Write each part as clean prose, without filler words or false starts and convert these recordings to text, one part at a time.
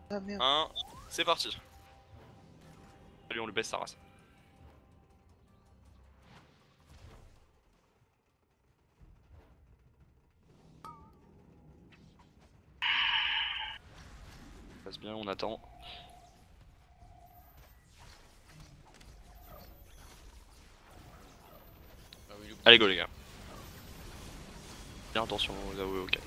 Ah merde. 1, c'est parti. Allez, on le baisse sa race. Ça passe bien, on attend. Allez, go les gars. Bien attention aux AOE au calme.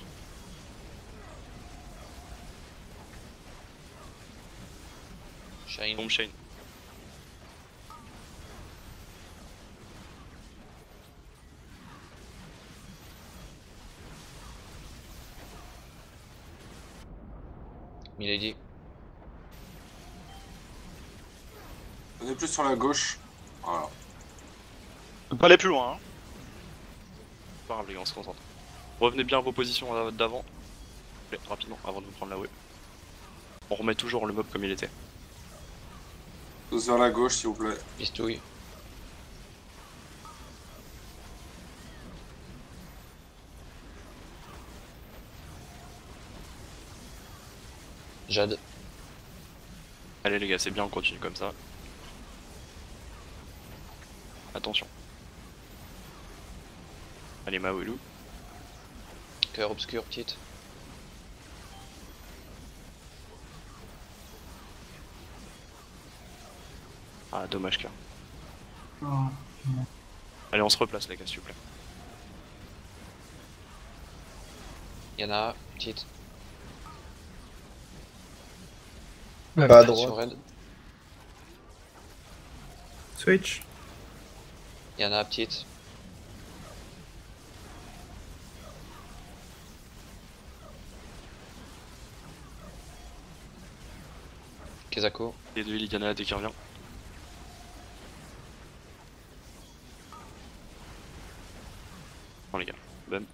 Shine. Bomb chain. Milady. On est plus sur la gauche. Voilà. On peut pas aller plus loin. Hein. Pas grave les gars, on se concentre. Revenez bien à vos positions d'avant. Rapidement, avant de vous prendre la web. On remet toujours le mob comme il était. Tous vers la gauche s'il vous plaît. Pistouille. Jade. Allez les gars, c'est bien, on continue comme ça. Attention. Allez Maouelou. Cœur obscur, petite. Ah dommage cœur. Oh. Allez, on se replace les gars s'il vous plaît. Yana, petite. Pas à Sur droite. Red. Switch. Yana, petite. Kezako. Et de Liliana dès qu'il revient. Bon les gars, bam.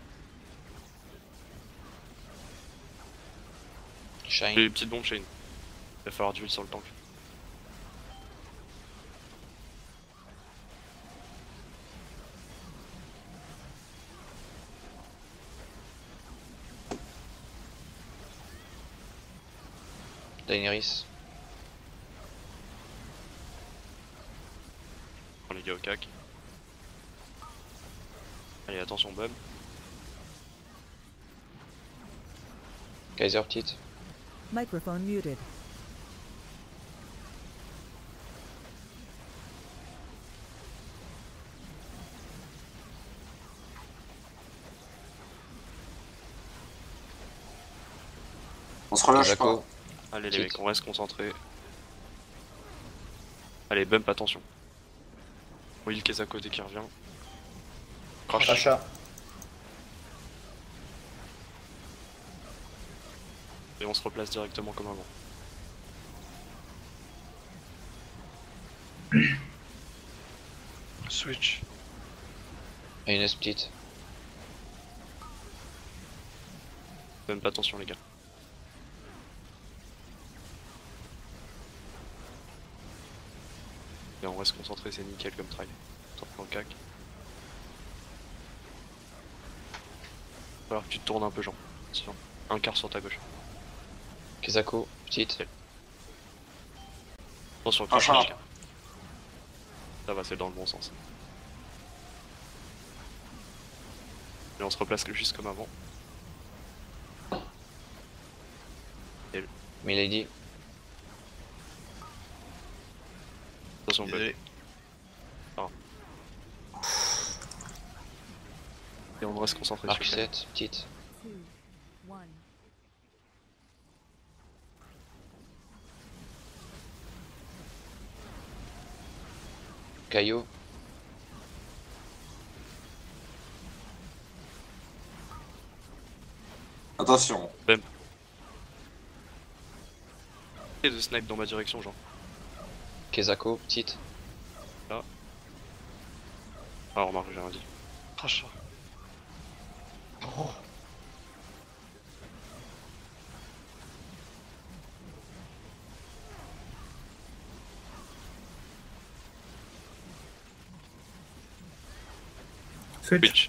Shine. Les petites bombes chain. Il va falloir du heal sur le tank. Daenerys. Bon les gars au cac. Allez attention bum. Kaiser, petite. Microphone muted. On se relâche Kezako. pas. Allez les Hit. mecs, on reste concentrés. Allez bump, attention. Will Kezako dès qu'il revient. Crash. Achat. Et on se replace directement comme avant. Switch. Ines, petite. Bump, attention les gars. Et on reste concentré, c'est nickel comme try. Top en cac. Va falloir que tu te tournes un peu Jean. Attention. Un quart sur ta gauche. Kezako, petite. Attention, Ah, crash ah. les gars. Ça va, c'est dans le bon sens. Et on se replace juste comme avant. Milady. Attention, Désolé. bump. Et on reste concentré sur le play. Marcusette, petite. 2, 1. Caillou. Attention. Et de snipe dans ma direction, Jean. Kezako, petite. Ah, remarque, j'ai rien dit. Crash. Switch. Twitch.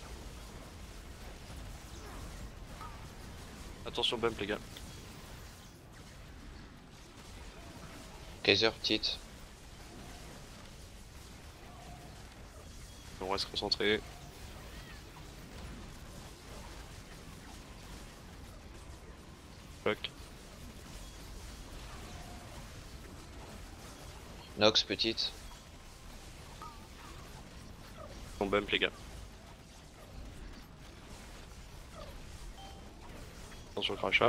Attention bump les gars. Kaiser, petite. On reste concentré. Fuck. Nox, petite. On bump les gars. Attention le crachat.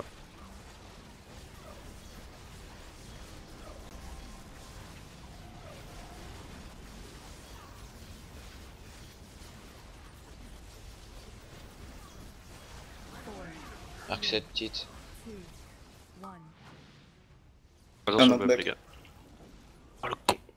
Arc 7, petite. 2, 1. Attention Ah, bump back. les gars. Oh le con.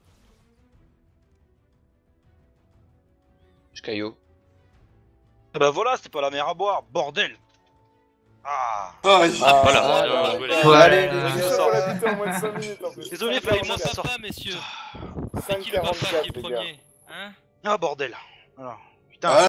Caillou. Ah bah voilà, c'était pas la mer à boire, bordel. Ah. Ah, Voilà, bien ouais. joué, les gars. Ouais. Allez, là, les là. gars, on l'a buté en moins de 5 minutes en plus. Désolé, Allez, fallait on que en ça passe sorte. pas, messieurs. C'est qui le papa 5,44 qui est les gars. premier? Hein? Ah bordel. Voilà. Putain.